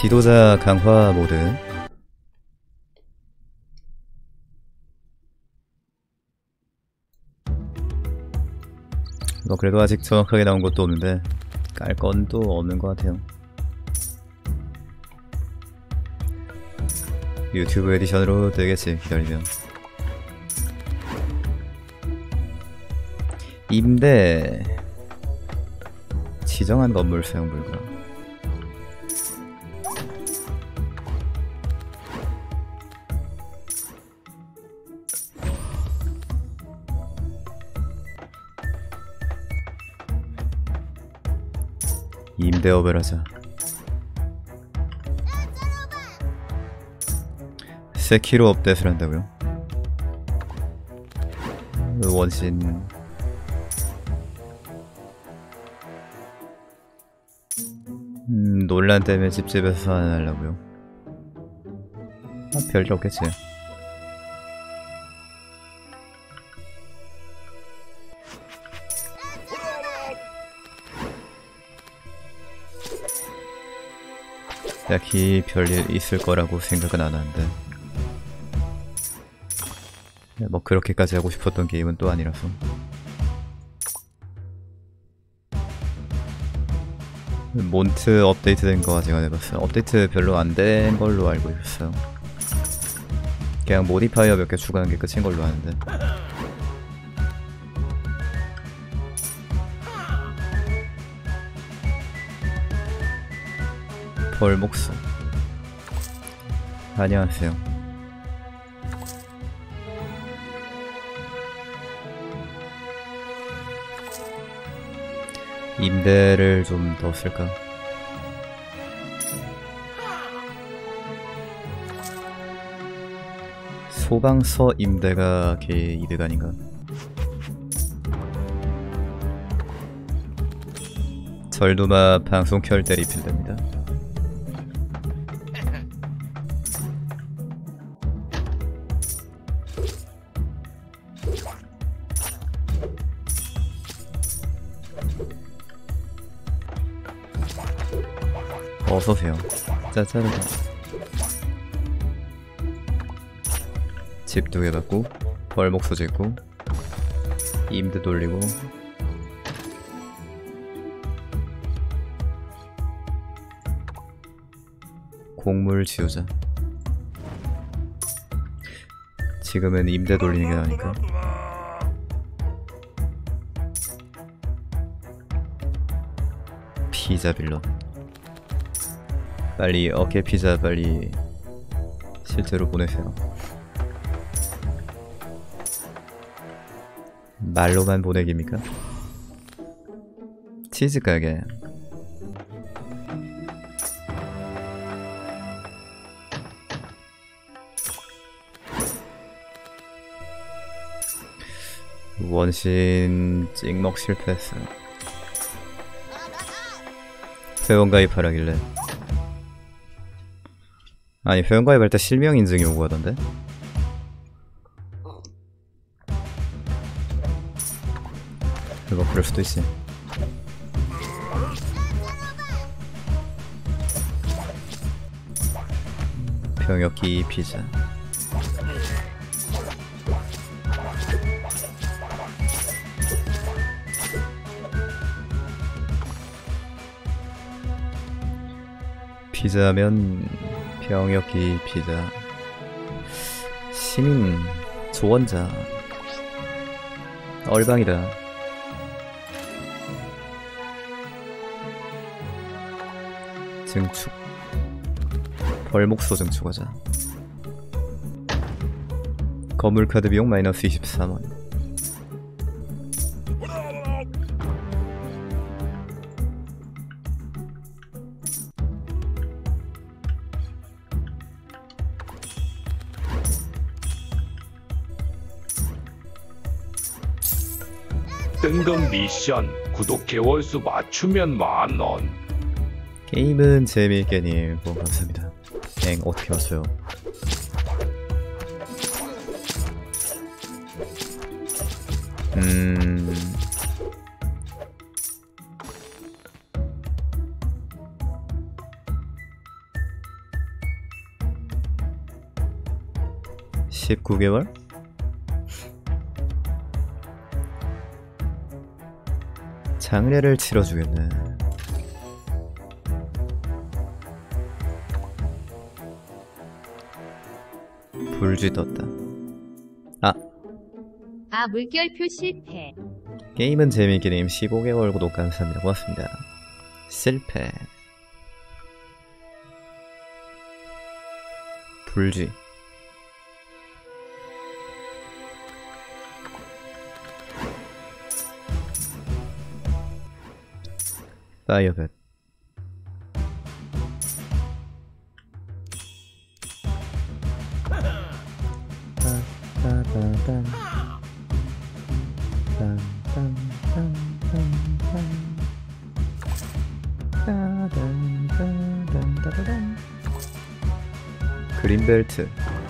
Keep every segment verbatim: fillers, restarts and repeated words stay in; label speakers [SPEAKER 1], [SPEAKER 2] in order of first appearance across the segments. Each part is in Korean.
[SPEAKER 1] 지도자 강화 모드. 뭐 그래도 아직 정확하게 나온 것도 없는데 깔 건 또 없는 것 같아요. 유튜브 에디션으로 되겠지, 기다리면. 임대 지정한 건물 사용 불가. 임대업을 하자. 세키로 업데이트를 한다고요? 원신 음, 논란 때문에 집집에서 안 하려고요? 아, 별일 없겠지. 딱히 별일 있을 거라고 생각은 안 하는데, 뭐 그렇게까지 하고 싶었던 게임은 또 아니라서. 몬트 업데이트 된 거 아직 안 해봤어요. 업데이트 별로 안 된 걸로 알고 있었어요. 그냥 모디파이어 몇 개 추가한 게 끝인 걸로 아는데. 벌목소. 안녕하세요. 임대를 좀 더 쓸까? 소방서 임대가 개 이득 아닌가? 절도마 방송 켤 때 리필됩니다. 어서오세요. 짜짜르다. 집 두 개 받고 벌목소 짓고 임대 돌리고 곡물 지우자. 지금은 임대 돌리는 게 나으니까. 피자 빌런. 빨리 어깨 피자 빨리 실제로 보내세요. 말로만 보내기입니까? 치즈 가게. 원신 찍먹 실패했어요. 회원가입하라길래. 아니 회원가입할 때 실명 인증이 오고 하던데? 그거 그럴 수도 있지. 병역기 피자. 피자면 병역기 피자. 시민 조언자. 얼방이다. 증축. 벌목소 증축하자. 건물카드 비용 마이너스 이십삼 원.
[SPEAKER 2] 뜬금 미션 구독 개월수 맞추면 만원.
[SPEAKER 1] 게임은 재미있게님 뭐 감사합니다. 엥 어떻게 왔어요? 음... 십구 개월? 장례를 치러주겠네. 불쥐 떴다. 아,
[SPEAKER 3] 아 물결표 실패.
[SPEAKER 1] 게임은 재미있게님 십오 개월 구독 감사합니다. 고맙습니다. 실패. 불쥐. 파이어벳. 딴딴딴. 딴딴딴딴딴. 따단따단따다단. 그린벨트.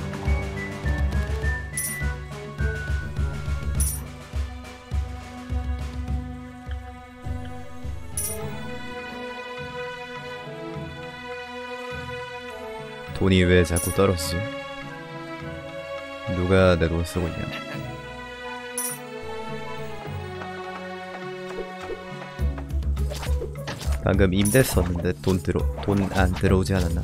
[SPEAKER 1] 돈이 왜 자꾸 떨어지지? 누가 내 돈 쓰고 있냐? 방금 임대 썼는데 돈 들어 돈 안 들어오지 않았나?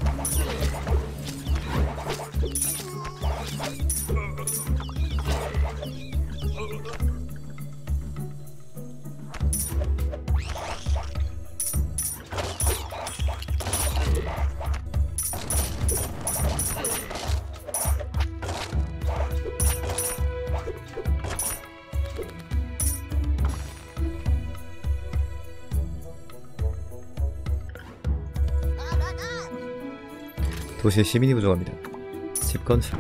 [SPEAKER 1] 도시에 시민이 부족합니다. 집 건설.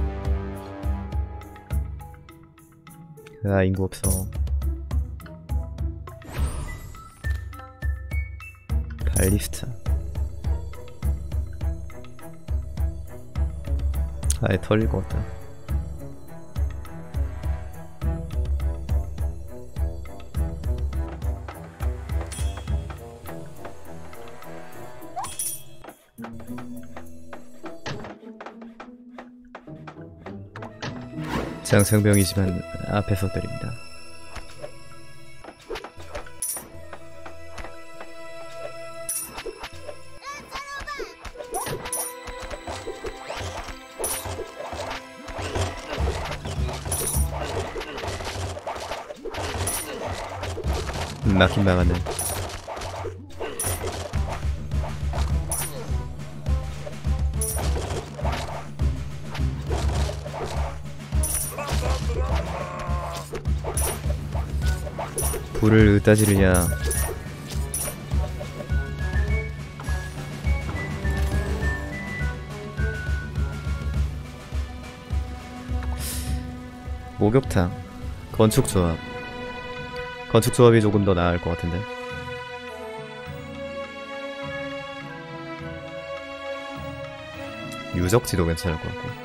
[SPEAKER 1] 아, 인구 없어. 발리스타. 아예 털릴 것 같다. 장성병이지만 앞에서 때립니다. 막힌 막았네. 불을 으따 지르냐. 목욕탕. 건축조합. 건축조합이 조금 더 나을 것 같은데. 유적지도 괜찮을 것 같고.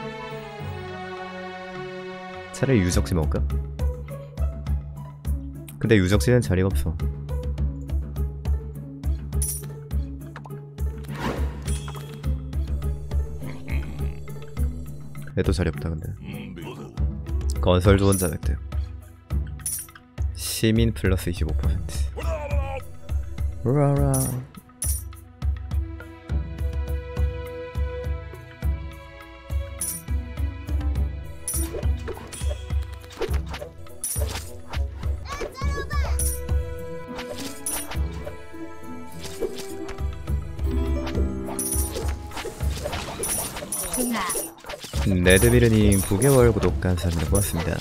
[SPEAKER 1] 차라리 유적지 먹을까? 근데 유적지는 자리가 없어. 얘도 자리 없다. 근데 건설 좋은 자백들. 시민 플러스 이십오 퍼센트. 우라라. 레드비르님 구 개월 구독 감사합니다. 고맙습니다.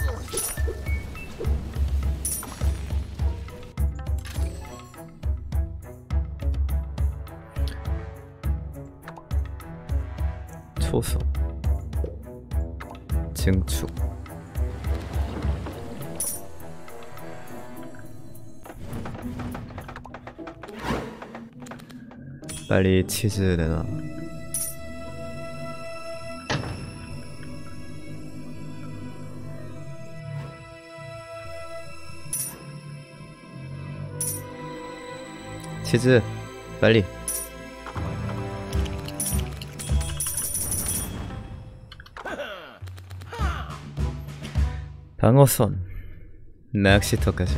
[SPEAKER 1] 초소. 증축. 빨리 치즈 내놔. 치즈 빨리. 방어선, 낚시터까지.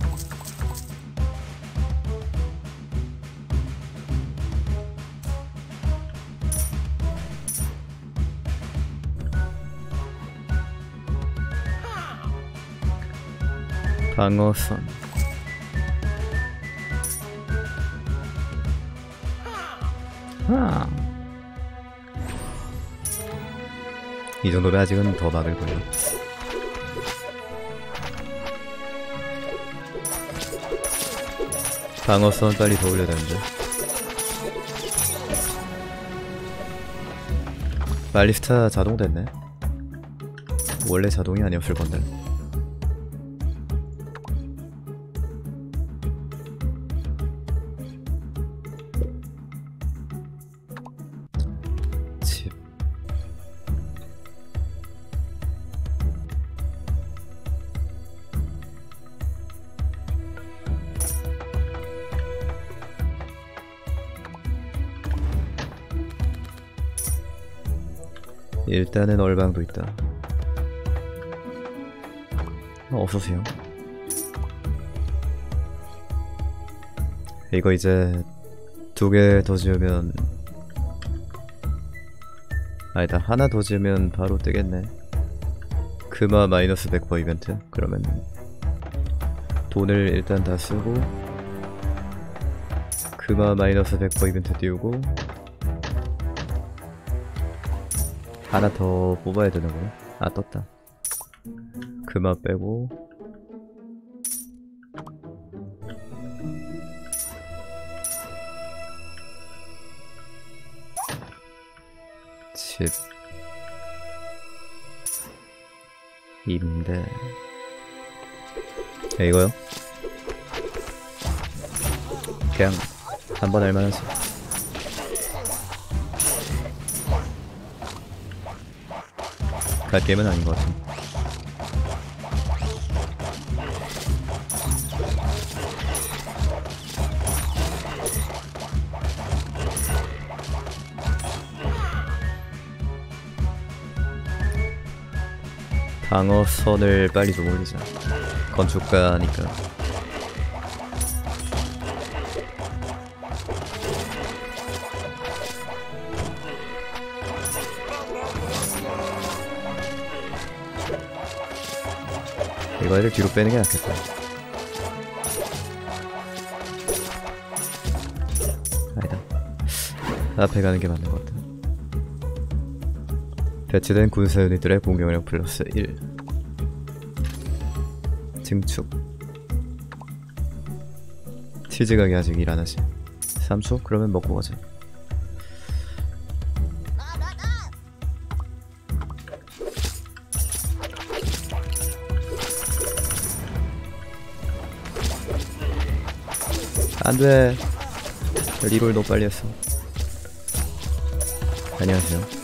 [SPEAKER 1] 방어선, 아. 이 정도면 아직은 더 막을 거예요. 방어선 빨리 더 올려야 되는데. 말리스타 자동 됐네. 원래 자동이 아니었을 건데. 집. 일단은 얼방도 있다. 어, 어서오세요. 이거 이제 두 개 더 지으면, 아니다, 하나 더 지으면 바로 뜨겠네. 금화 마이너스 백 퍼센트 이벤트. 그러면 돈을 일단 다 쓰고 금화 마이너스 백 퍼센트 이벤트 띄우고 하나 더 뽑아야 되는구나. 아, 떴다. 금화 빼고 집 임대. 야, 이거요? 그냥 한번 할만하지. 갈 게임은 아닌 것 같아. 방어선을 빨리 좀 올리자. 건축가니까. 이거 애들 뒤로 빼는 게 낫겠다. 아니다. 앞에 가는 게 맞는 것 같다. 배치된 군사 유닛들의 공격력 플러스 일. 증축. 치즈 가게 아직 일 안 하지. 삼 초? 그러면 먹고 가자. 안돼. 리롤 너무 빨리 했어. 안녕하세요.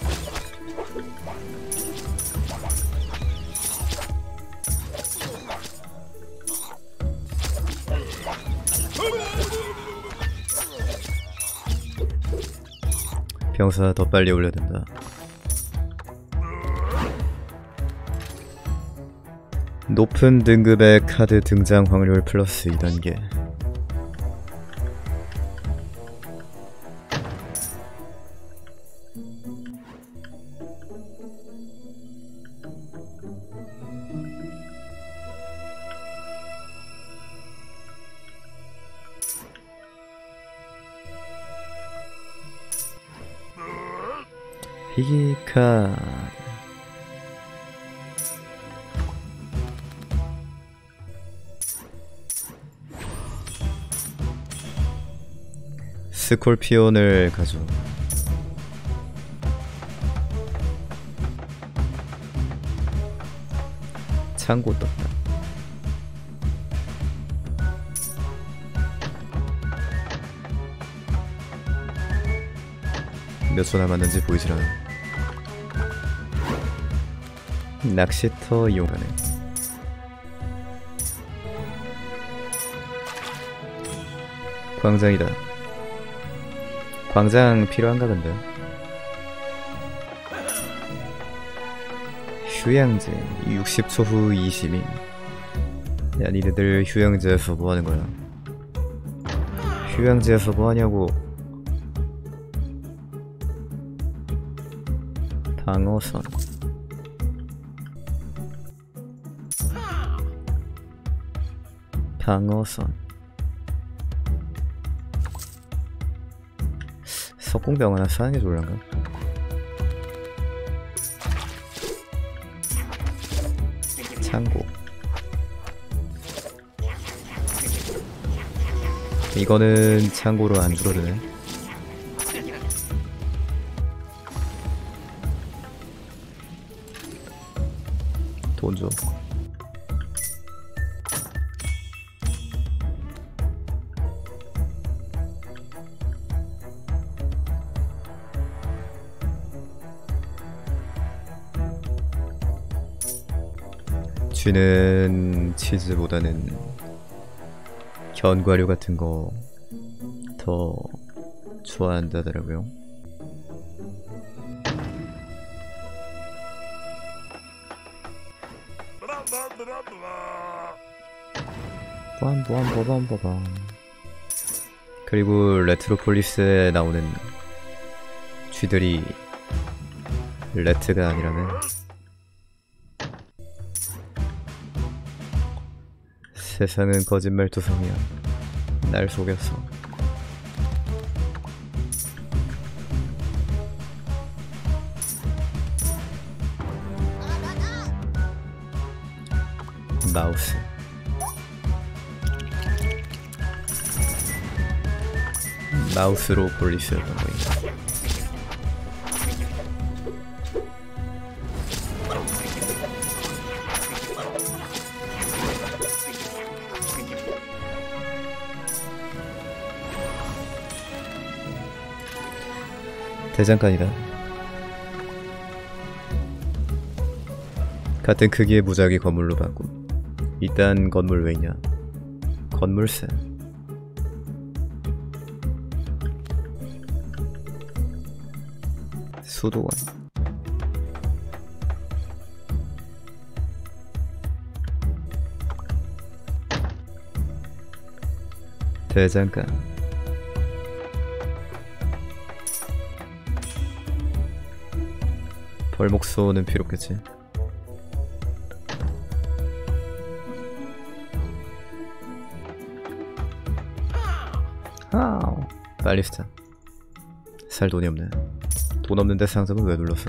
[SPEAKER 1] 병사 더 빨리 올려야 된다. 높은 등급의 카드 등장 확률 플러스 이 단계. 희귀카. 스콜피온을 가져. 창고 떴다. 몇 초 남았는지 보이질 않아. 낚시터 이용하네. 광장이다. 광장 필요한가 근데? 휴양지 육십 초 후 이시민. 야 니네들 휴양지에서 뭐하는 거야? 휴양지에서 뭐하냐고. 방어선. 방어선. 석공병 하나 사는 게 좋을란가? 창고. 이거는 창고로 안 줄어드네. 돈 줘. 쥐는 치즈보다는 견과류 같은 거 더 좋아한다더라고요. 빰빰빰빰빰. 그리고 레트로폴리스에 나오는 쥐들이 레트가 아니라면 세상은 거짓말투성이야. 날 속였어. 마우스. 마우스로 폴리스였던 거예요. 대장간이다. 같은 크기의 무작위 건물로 바꿈. 이딴 건물 왜 있냐? 건물세. 수도원. 대장간. 벌목소는 필요 없겠지. 아우. 빨리스타. 살 돈이 없네. 돈 없는데 상점은 왜 눌렀어?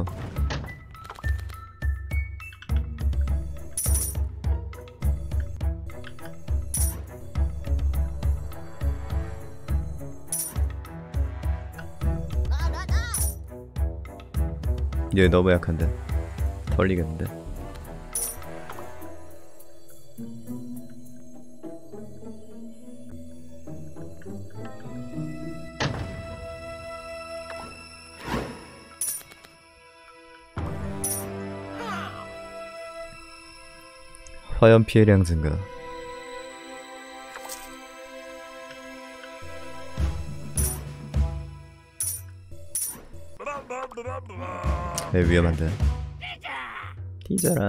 [SPEAKER 1] 얘 너무 약한데. 털리겠는데. 화염 피해량 증가. 에 위험한데. 뒤져라.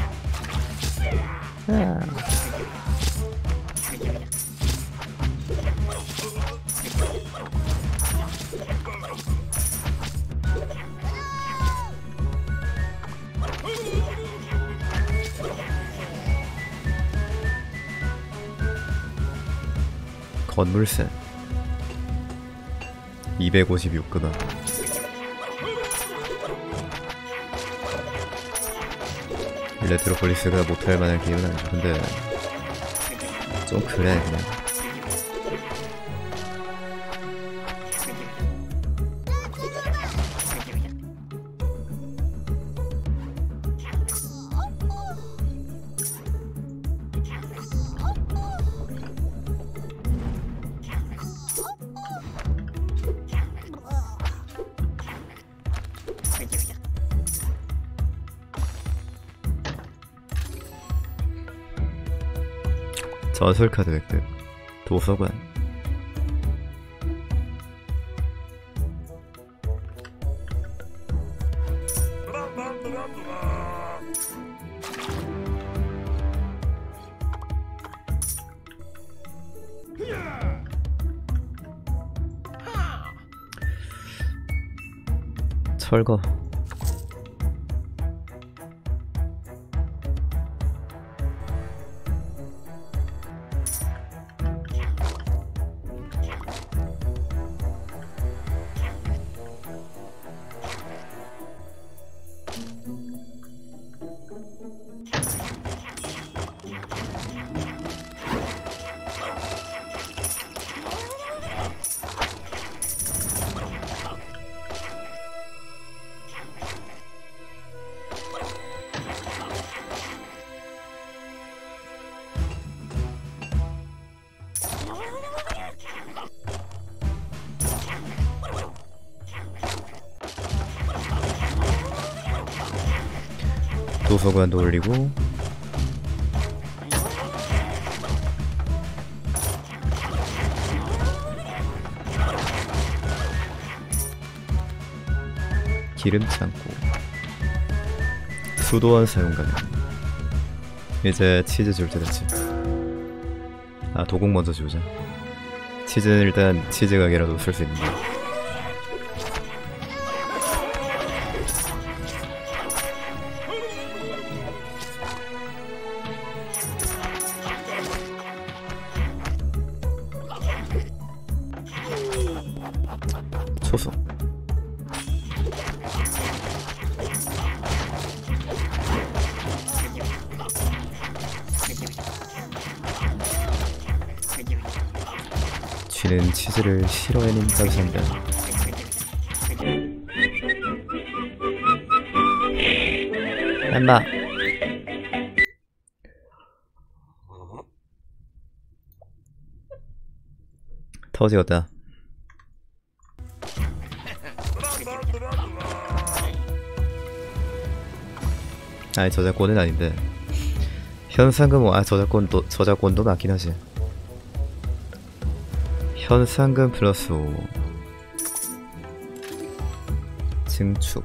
[SPEAKER 1] 아. 건물세 이백오십육 급아. 레트로폴리스가 못할 만한 게임은 아니죠. 근데 좀 그래 그냥. 전설카드 획득. 도서관. 철거. 도서관도 올리고 기름 창고 수도원 사용 가능. 이제 치즈 줄 때 됐지. 아 도곡 먼저 주자. 치즈는 일단 치즈 가게라도 쓸 수 있는데. 초소 쥐는 치즈를 싫어해님까지 산다. 엠마 터지겠다. 아니 저작권은 아닌데 현상금. 아 저작권도 저작권도 맞긴 하지. 현상금 플러스 오 증축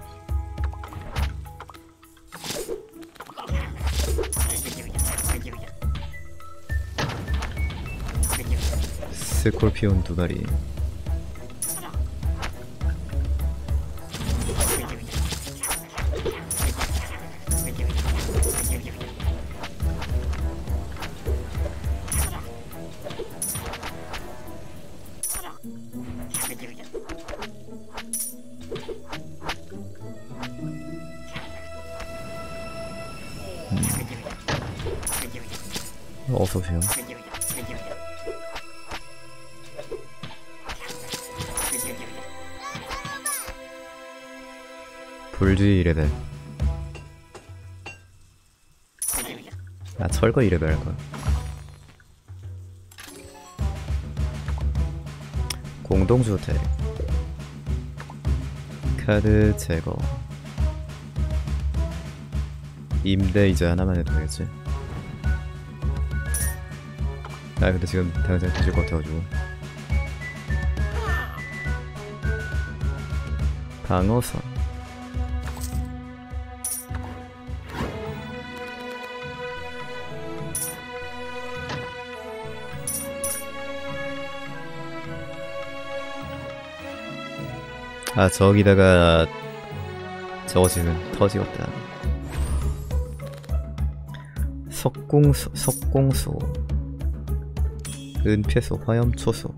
[SPEAKER 1] 스콜피온 두 마리. 어서오세요. 불주의 이 레벨. 아 철거 이 레벨 할거야. 공동주택 카드 제거. 임대 이제 하나만 해도 되겠지. 아 근데 지금 당장 뒤질 것 같아가지고. 방어선 아 저기다가 저거 지금 터지겠다. 석공수 석공수 은폐소 화염초소.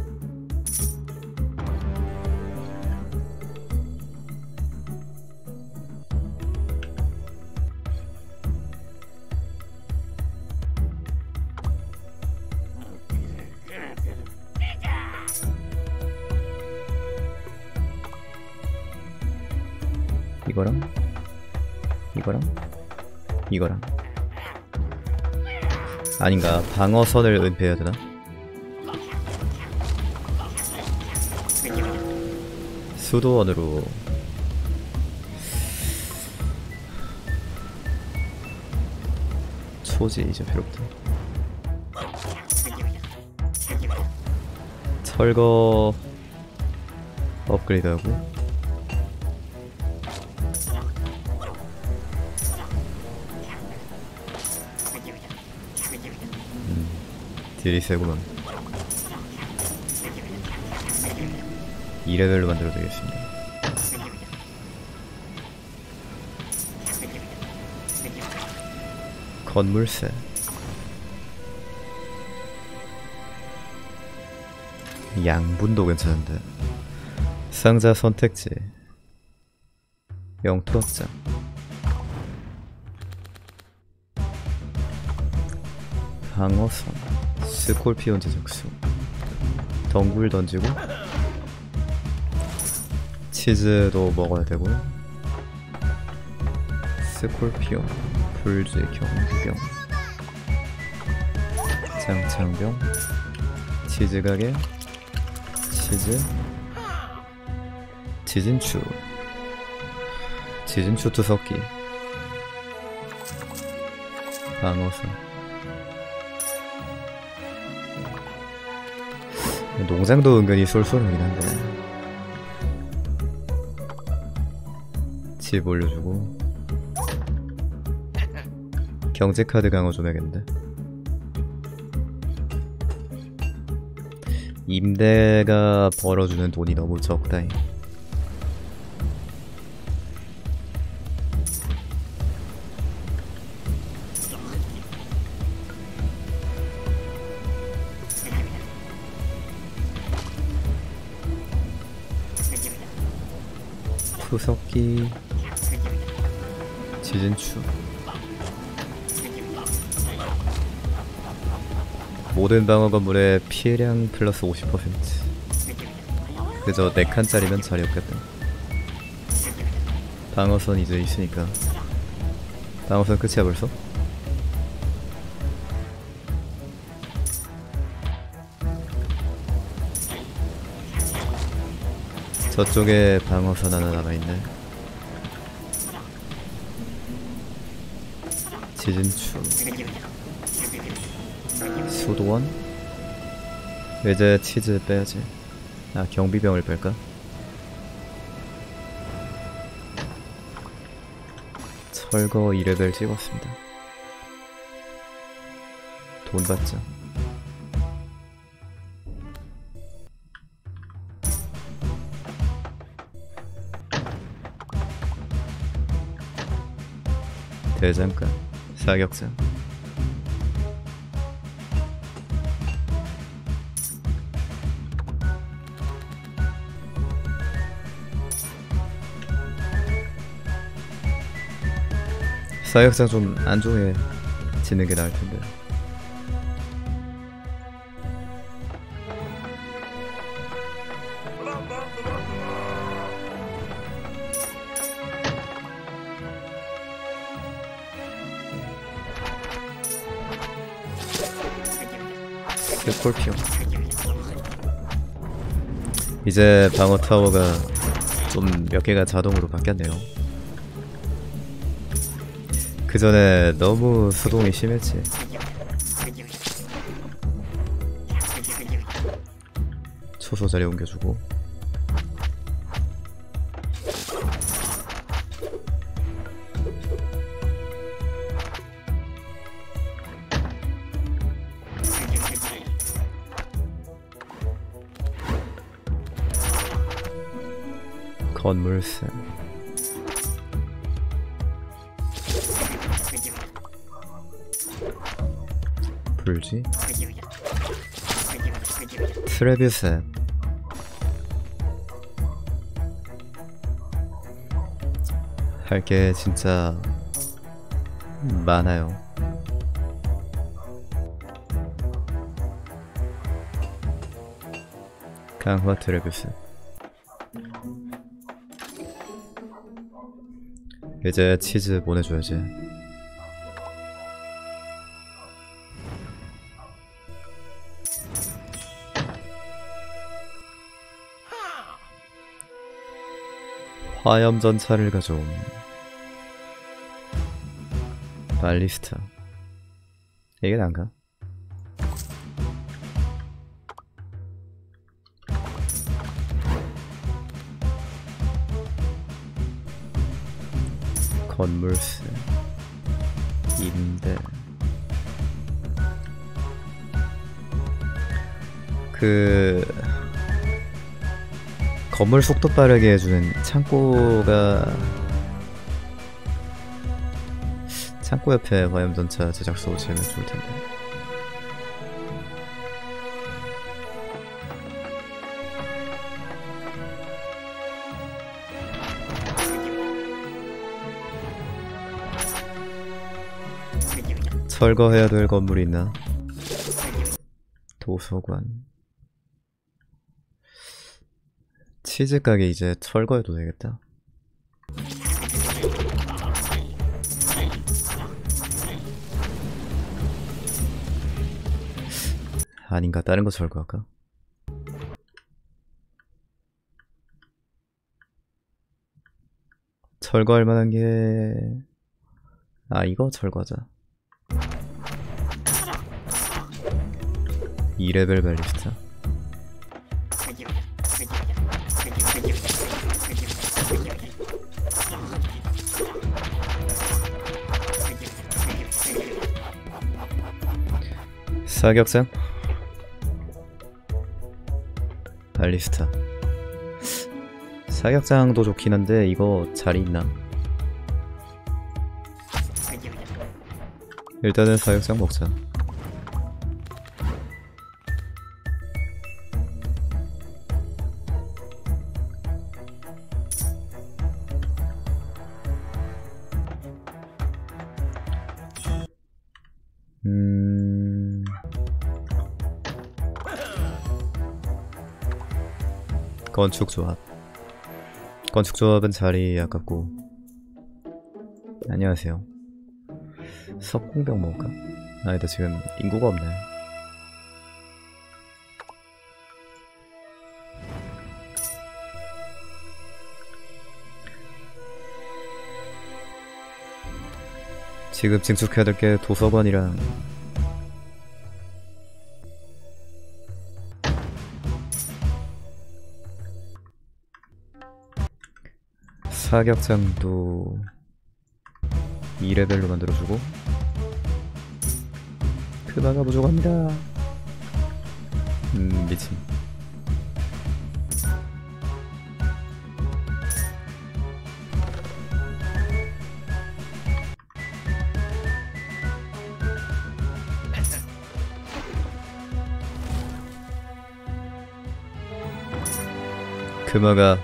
[SPEAKER 1] 이거랑 이거랑 이거랑 아닌가. 방어선을 은폐해야 되나? 수도원으로 초지 이제 필요 없다. 철거 업그레이드하고 음, 딜이 세구만. 이 레벨로 만들어도 되겠습니다. 건물세. 양분도 괜찮은데. 상자 선택지. 영토 확장. 방어선. 스콜피온 제작수. 덩굴 던지고. 치즈도 먹어야 되고. 스콜피온. 불쥐 경구경. 장창병. 치즈 가게. 치즈. 지진추. 지진추 투석기. 방어선. 농장도 은근히 쏠쏠하긴 한데. 집 올려주고. 경제카드 강화 좀 해야겠는데. 임대가 벌어주는 돈이 너무 적다잉. 투석기. 지진추. 모든 방어 건물의 피해량 플러스 오십 퍼센트. 그저 네 칸짜리면 자리 없겠다. 방어선 이제 있으니까. 방어선 끝이야 벌써? 저쪽에 방어선 하나 남아있네. 지진추. 수도원? 이제 치즈 빼야지. 아, 경비병을 뺄까? 철거 이 레벨 찍었습니다. 돈 받자. 대장간, 사격장. 사격장 좀 안좋게 짓는 게 나을 텐데. 스콜피온. 이제 방어 타워가 좀 몇 개가 자동으로 바뀌었네요. 그 전에 너무 소동이 심했지. 초소 자리 옮겨주고. 건물세. 불지. 트레비셋. 할게 진짜 많아요. 강화 트레비셋. 이제 치즈 보내줘야지. 화염전차를 가져옴. 발리스타. 이게 난가? 건물세. 임대. 그 건물 속도 빠르게 해주는 창고가 창고 옆에 화염전차 제작소 지으면 좋을 텐데. 철거해야 될 건물이 있나? 도서관. 치즈 가게 이제 철거해도 되겠다. 아닌가? 다른 거 철거할까? 철거할 만한 게... 아, 이거 철거하자. 이 레벨 발리스타. 사격장? 발리스타. 사격장도 좋긴 한데 이거 자리 있나? 일단은 사격장 먹자. 음... 건축조합. 건축조합은 자리 아깝고. 안녕하세요. 석공병 먹을까? 아니다, 지금 인구가 없네. 지금 증축해야 될 게 도서관이랑 사격장도 이 레벨로 만들어주고. 금화가 부족합니다. 음, 미친. 금화가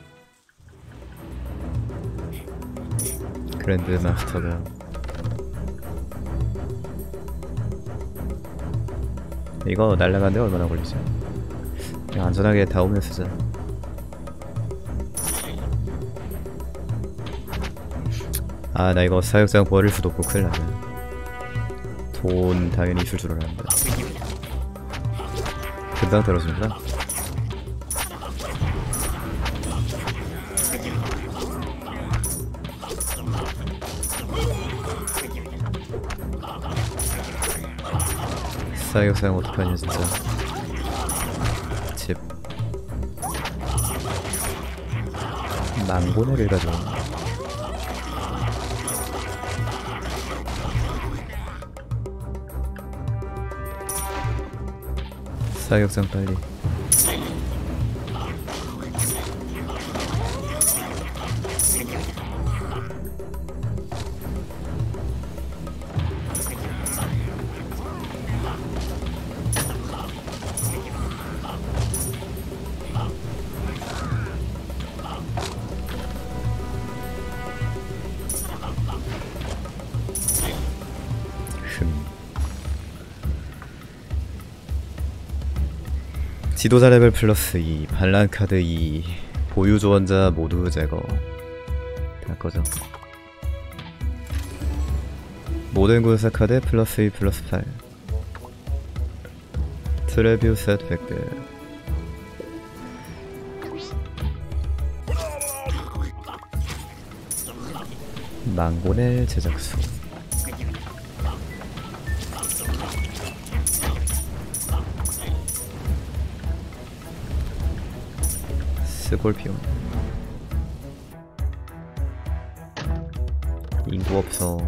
[SPEAKER 1] 그랜드 마스터가 이거 날라가는데 얼마나 걸리지? 그냥 안전하게 다 오면 쓰자. 아, 나 이거 사육장 버릴 수도 없고 큰일 나네. 돈 당연히 있을 줄 알았는데 금방 떨어집니다. 사격장 어떡하냐 진짜. 집 망고네를 가져. 사격장 빨리. 지도자 레벨 플러스 이, 반란 카드 이, 보유 조언자 모두 제거. 다 꺼져. 모든 군사 카드 플러스 이 플러스 팔. 트레뷰스 핫팩트. 망고넬 제작소. 스콜피온. 인구 없어.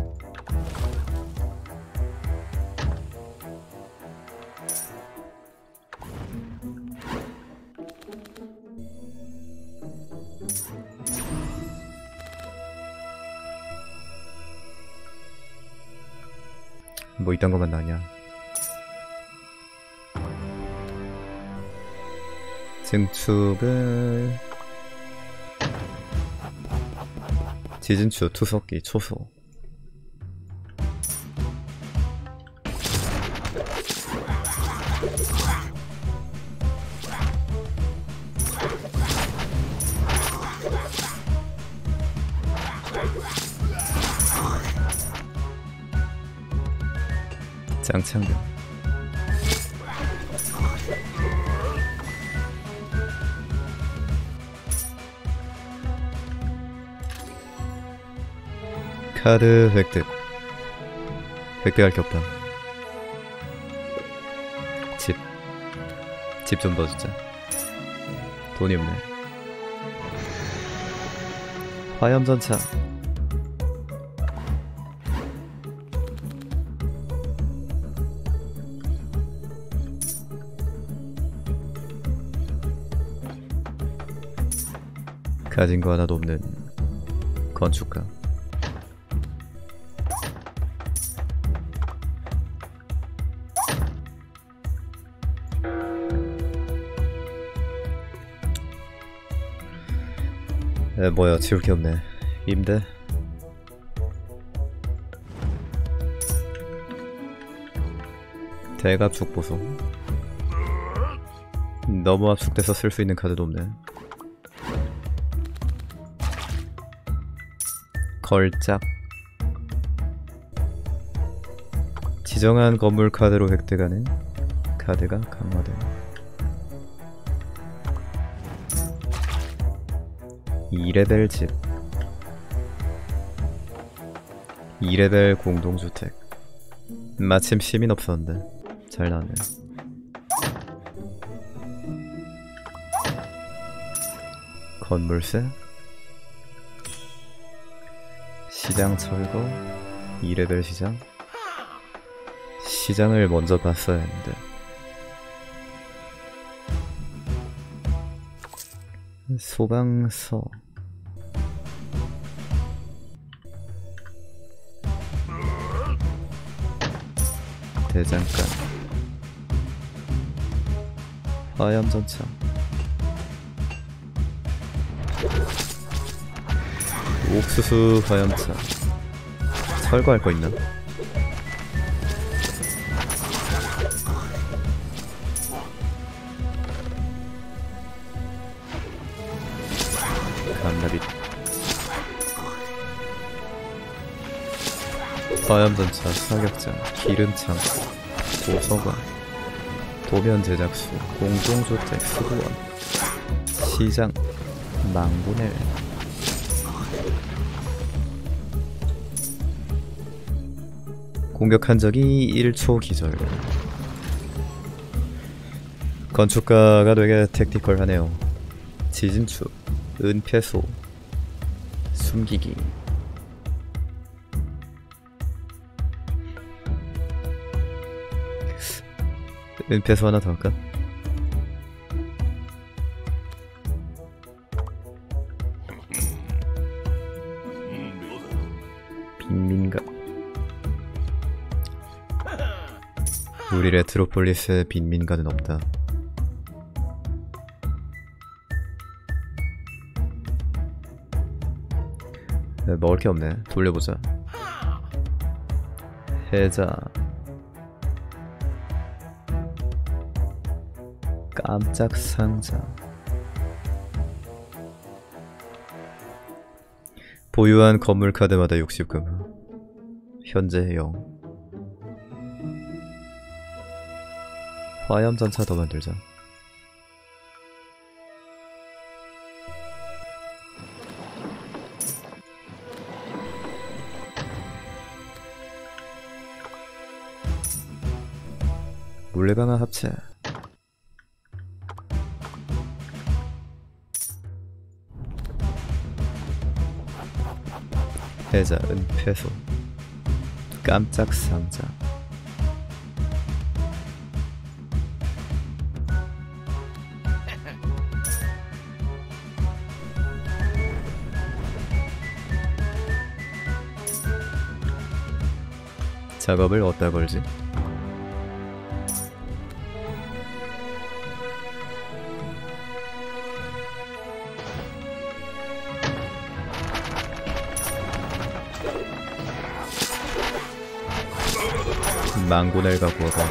[SPEAKER 1] 뭐 이딴 것만 나냐. 증축을 지진추 투석기 초소. 짱창등. 카드 획득. 획득할 게 없다. 집. 집 좀 넣어주자. 돈이 없네. 화염전차. 가진 거 하나도 없는 건축가. 에 뭐야, 지울 게 없네. 임대. 대갑축 보소. 너무 압축돼서 쓸 수 있는 카드도 없네. 걸작. 지정한 건물 카드로 획득하는 카드가 강화됨. 이 레벨 집. 이 레벨 공동주택. 마침 시민 없었는데 잘 나네. 건물세. 시장 철거. 이 레벨 시장. 시장을 먼저 봤어야 했는데. 소방서. 대장간. 화염전차. 옥수수 화염차. 철거할 거 있나? 감나비. 화염전차, 사격장, 기름창, 도서관, 도면 제작소, 공동주택, 수도원, 시장, 망군엘. 공격한 적이 일 초 기절. 건축가가 되게 택티컬하네요. 지진추, 은폐소, 숨기기. 은폐소 하나 더 할까? 빈민가. 우리 레트로폴리스에 빈민가는 없다. 네, 먹을 게 없네. 돌려보자. 해자. 깜짝 상자. 보유한 건물 카드마다 육십 금. 현재 영. 화염전차 더 만들자. 물레방아 합체. 해자, 은폐소, 깜짝 상자. 작업을 어디다 걸지? 망고넬 갖고 와봐.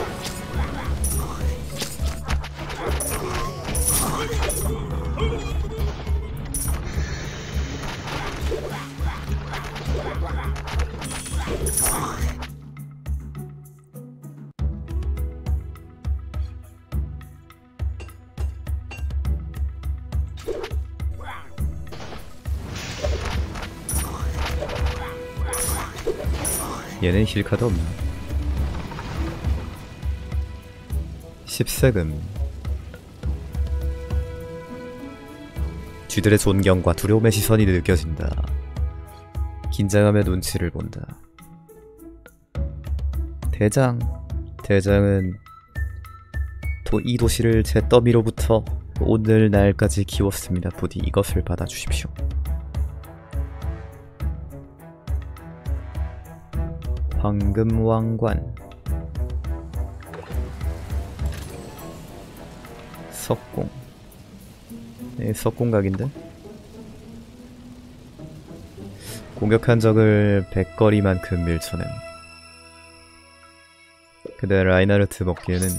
[SPEAKER 1] 얘는 힐카드 없나? 십세금. 쥐들의 존경과 두려움의 시선이 느껴진다. 긴장하며 눈치를 본다. 대장. 대장은 도, 이 도시를 제 더미로부터 오늘날까지 키웠습니다. 부디 이것을 받아주십시오. 황금왕관. 석공. 네, 석공각인데? 공격한 적을 백거리만큼 밀쳐냄. 근데 라인하르트 먹기에는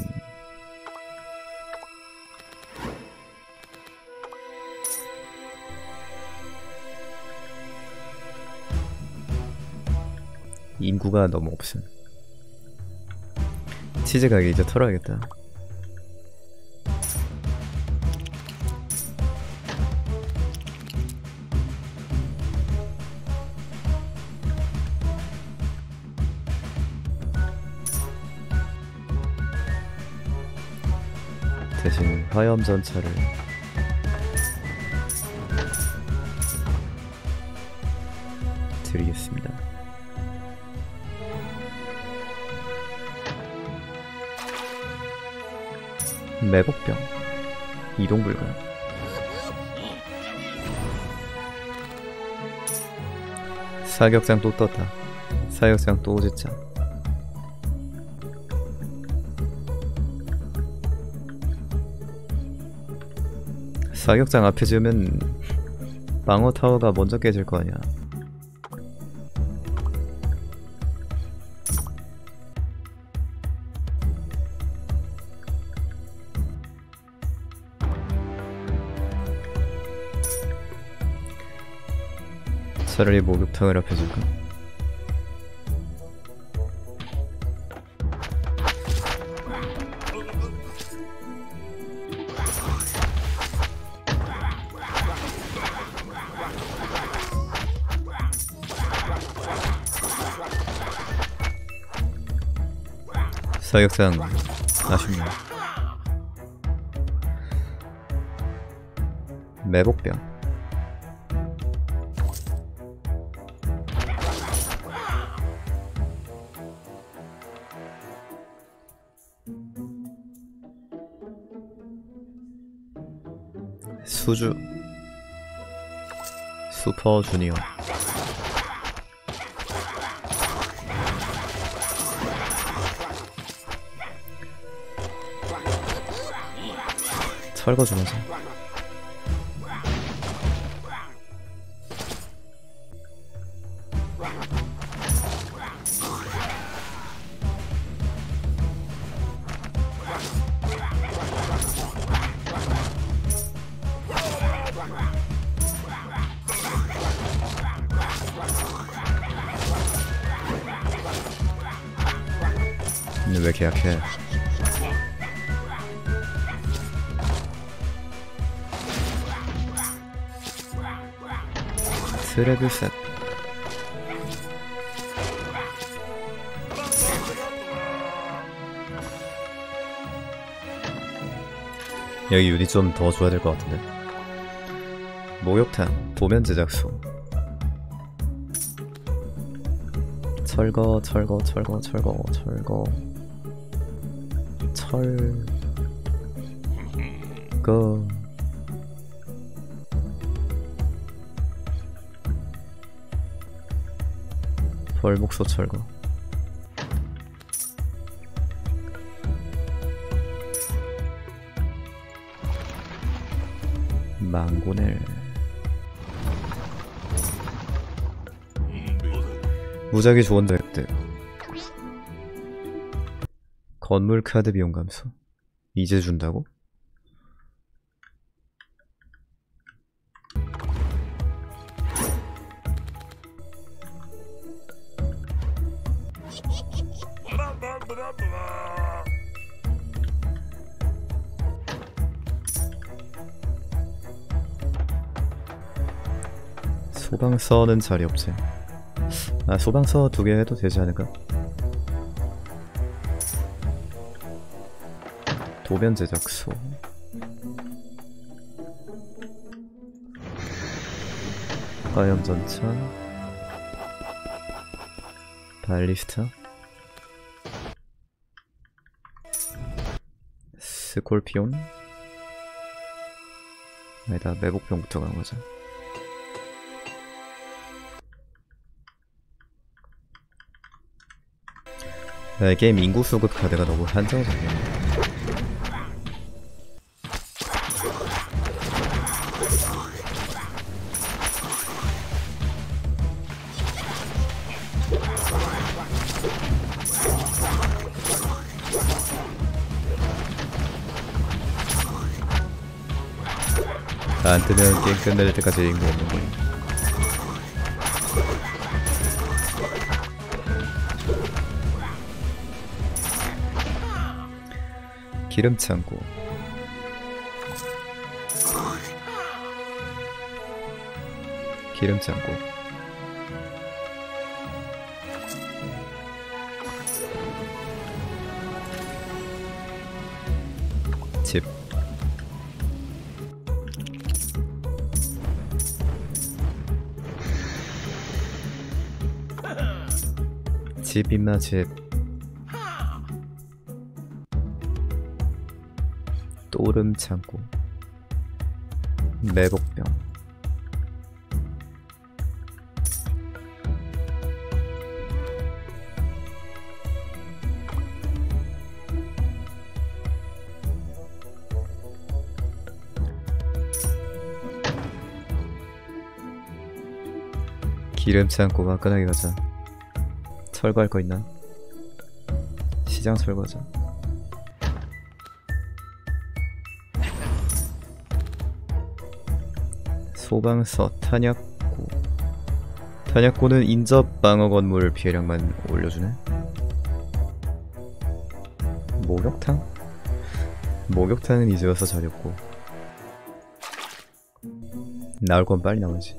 [SPEAKER 1] 인구가 너무 없음. 치즈 가게 이제 털어야겠다. 대신 화염 전차를 드리겠습니다. 매복병 이동 불가. 사격장 또 떴다. 사격장 또 짓자. 사격장 앞에 지으면 방어 타워가 먼저 깨질 거 아니야. 차라리 목욕탕을 앞에 줄까? 사격장 아쉽네. 매복병. 수주. 슈퍼 주니어. 철거 좀 하자. 근데 왜 이렇게 약해? 트래블셋. 여기 유닛 좀 더 줘야 될 것 같은데. 목욕탕, 도면 제작소. 철거, 철거, 철거, 철거, 철거. 철거. 벌목소 철거. 망고넬. 무작위 좋은 덱들. 건물 카드 비용 감소. 이제 준다고? 소방서는 자리 없지. 아, 소방서 두 개 해도 되지 않을까? 도변 제작소. 화염 전차. 발리스타. 스콜피온. 아니다, 매복병부터 가는 거죠. 야, 이 게임 인구 수급 카드가 너무 한정적이야. 안 뜨면 게임 끝낼 때까지 인구 없는 거임. 기름창고. 기름창고. 집. 집 임마 집. 또름 창고. 매복병. 기름 창고가 끈하게 가자. 철거할 거 있나? 시장 철거하자. 소방서 탄약고. 탄약고는 인접 방어 건물 피해량만 올려주네. 목욕탕? 목욕탕은 이제 와서 자렸고. 나올 건 빨리 나오지.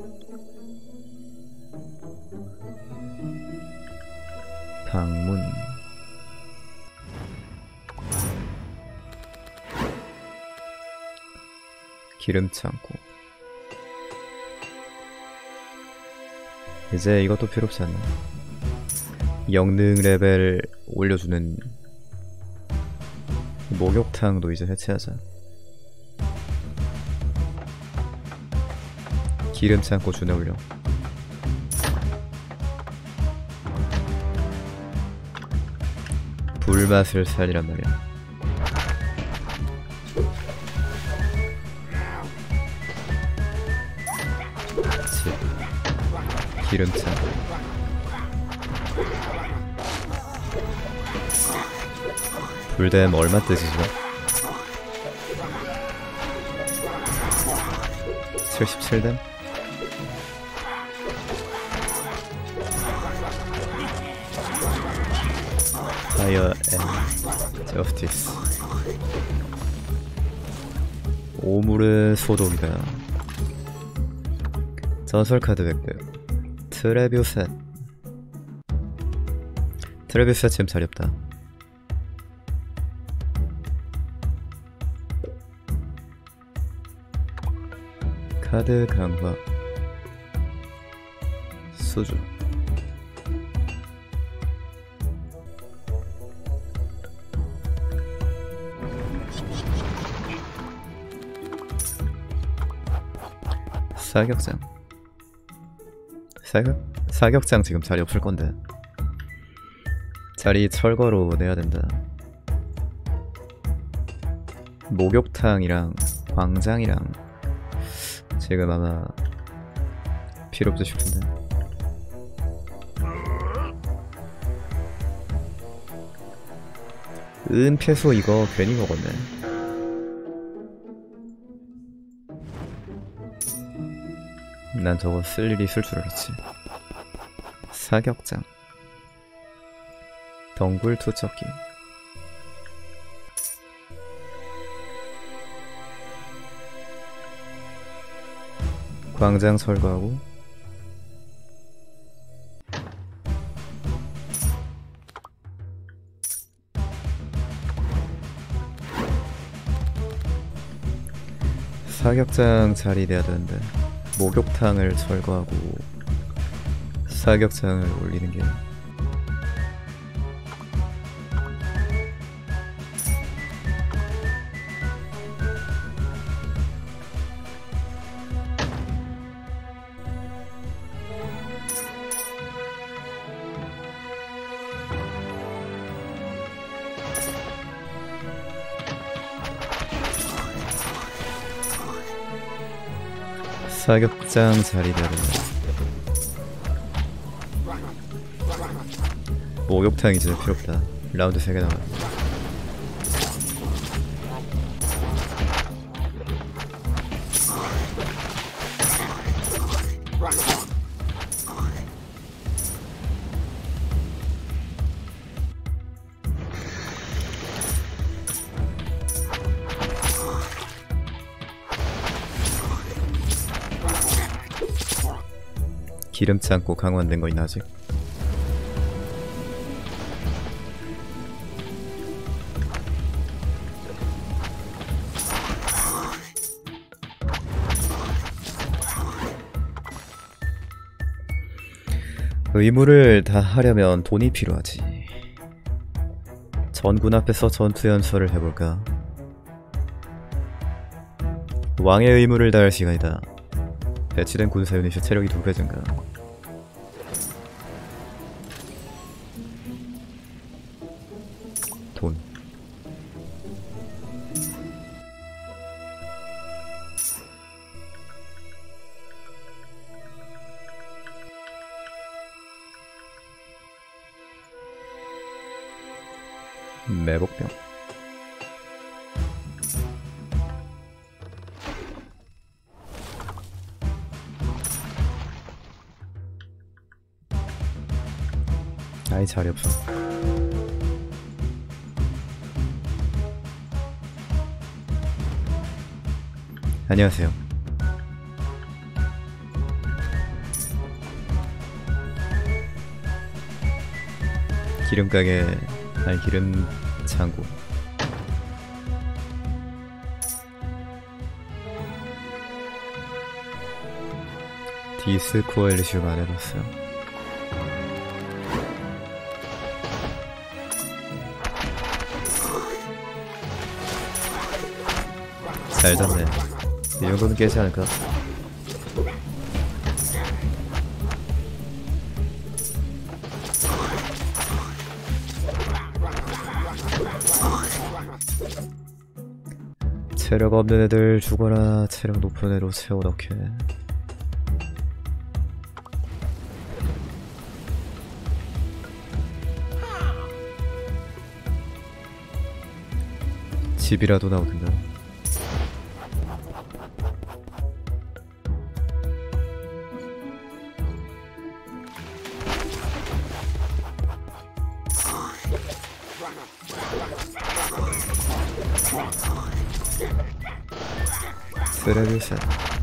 [SPEAKER 1] 방문. 기름창고. 이제 이것도 필요 없지 않나? 영능 레벨 올려주는 목욕탕도 이제 해체하자. 기름창고 준에 올려. 불맛을 살리란 말이야. 집. 기름차. 불댐 얼마 뜨지죠? 칠십칠 댐? 파이어 앤 저스티스. 오물의 소독이다. 전설카드 백백. 트레뷰셋. 트레뷰셋 지금 자리 없다. 카드 강화. 수주. 사격장. 사격? 사격장 지금 자리 없을 건데. 자리 철거로 내야 된다. 목욕탕이랑 광장이랑 지금 아마 필요 없지 싶은데. 은 패소 이거 괜히 먹었네. 난 저거 쓸 일이 있을 줄 알았지. 사격장, 덩굴 투척기. 광장 철거하고 사격장 자리 돼야 되는데 목욕탕을 철거하고 사격장을 올리는 게 사격장 자리 돼야 된다. 목욕탕 이제 필요 없다. 라운드 세 개 남았다. 기름 창고 강화된 거 있나 아직? 의무를 다 하려면 돈이 필요하지. 전군 앞에서 전투 연설을 해볼까? 왕의 의무를 다할 시간이다. 배치된 군사 유닛의 체력이 두 배 증가. 돈. 매복병. 아이 자리 없어. 안녕하세요. 기름가게 아니 기름 창고. 디스코어 엘리시움 안 해봤어요. 잘 잡네. 이 정도는 깨지 않을까? 체력 없는 애들 죽어라. 체력 높은 애로 채워 넣게. 집이라도 나오든가. 쓰레기샷.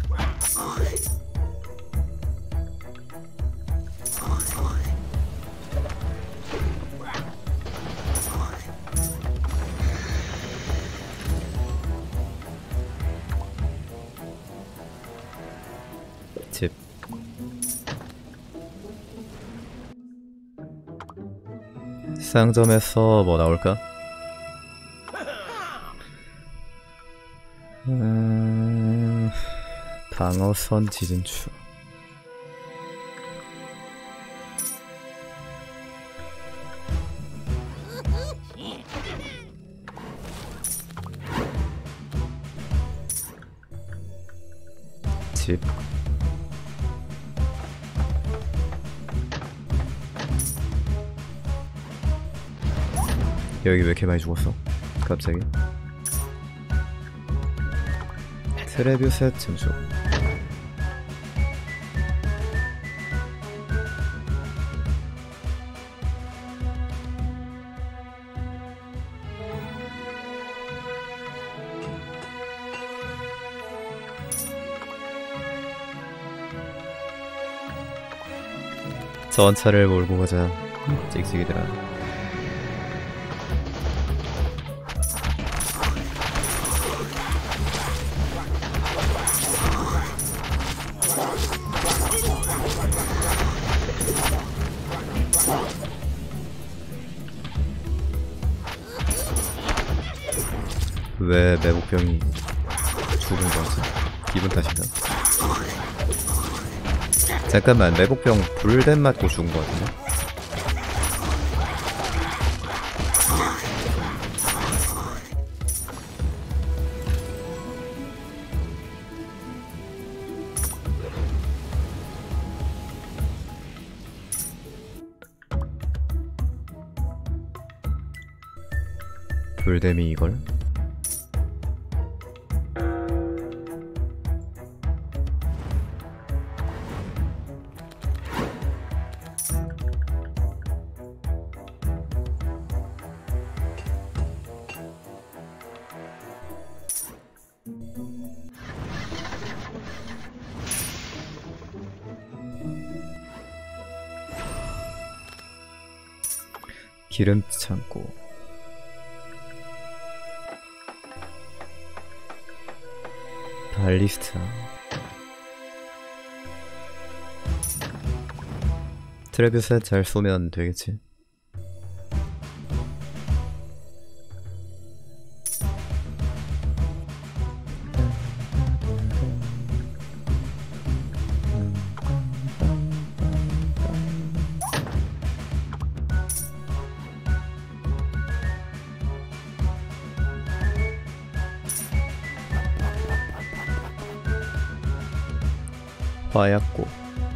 [SPEAKER 1] 집. 상점에서 뭐 나올까? 음... 방어선 지진추. 집. 여기 왜 이렇게 많이 죽었어? 갑자기. 트레뷰셋 증축. 전차를 몰고 가자. 찍찍이들아. 왜 매복병이 죽은 거지? 기분 탓인가? 잠깐만, 매복병 불댐 맞고 죽은 거 같은데? 불댐이 이걸? 기름 창고. 발리스타. 트레뷰셋 잘 쏘면 되겠지. 화약고.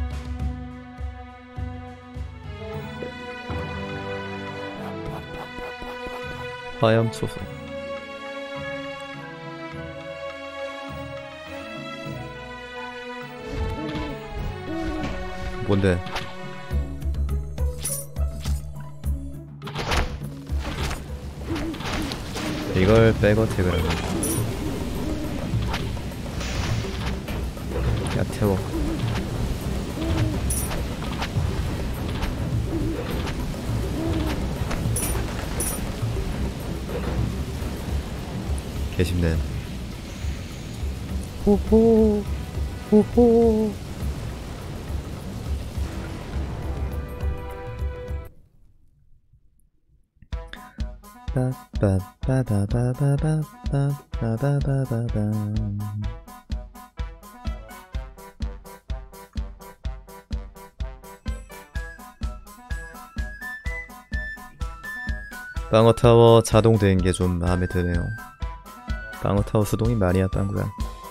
[SPEAKER 1] 화염초소. 뭔데? 이걸 백어택을 하면. 야, 태워. 개쉽네. 호호 호호. 빠빠빠바바바바바바바바바바. 방어타워 자동된 게 좀 마음에 드네요. 방어타워 수동이 많이야 빵구야.